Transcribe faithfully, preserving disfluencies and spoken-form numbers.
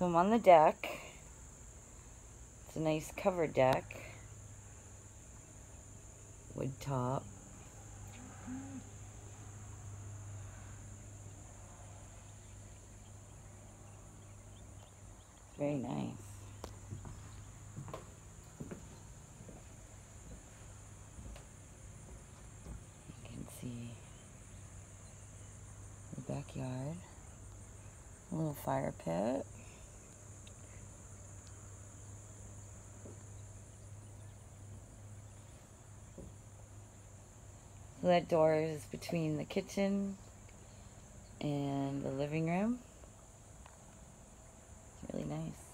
So I'm on the deck. It's a nice covered deck. Wood top. It's very nice. You can see the backyard. A little fire pit. So that door is between the kitchen and the living room. It's really nice.